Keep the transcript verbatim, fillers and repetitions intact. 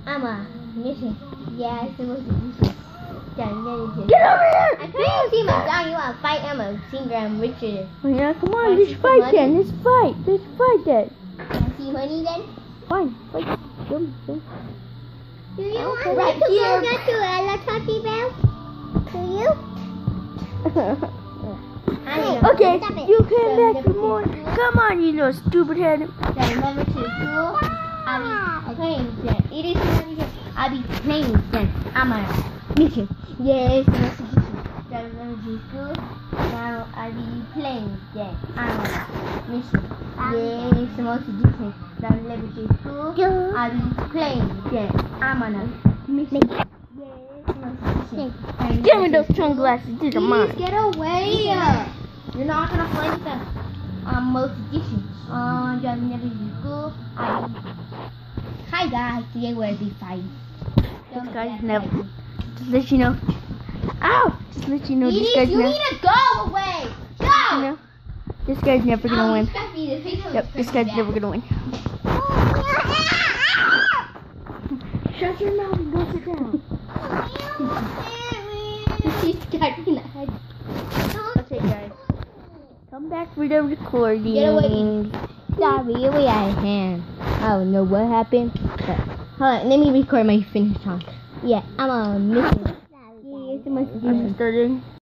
I'm a mission. Yeah, it's supposed to be. Get over here! I couldn't see my dog. You want to fight? I'm a singer. I'm Richard. Oh, yeah, come on, let's fight then. Let's fight. Let's fight then. See honey then? Fine, fight. Jump, jump. Do you want right to go get to Ella Tachi Bell? Do you? Okay, you came back for more. Come on, you little stupid head. Remember to school? I'll be playing then. It is mission. I'll be playing then. I'm a mission. Yes, remember to school? Now I'll be playing then. I'm a mission. Yes, most mission. Remember to school? I'll be playing then. I'm on a mission. Yes, most mission. Give me those sunglasses. These are mine. Please get away. You're not gonna play with them. Um, most edition. Uh, just never you go. I. Hi guys, today we'll be fighting. This guy's never. Just let you know. Ow! Just let you know. Edie, This guy's you never. need to go away. Go. You know, this guy's never gonna Ow, win. this guy's being the Yep, this guy's never gonna win. Shut your mouth and go sit down. She's got me in the head. Okay, guys. Come back for the recording. Get away. Stop me away I hand. I don't know what happened. But, hold on, let me record my finish song. Yeah, I'm a mission. I'm starting.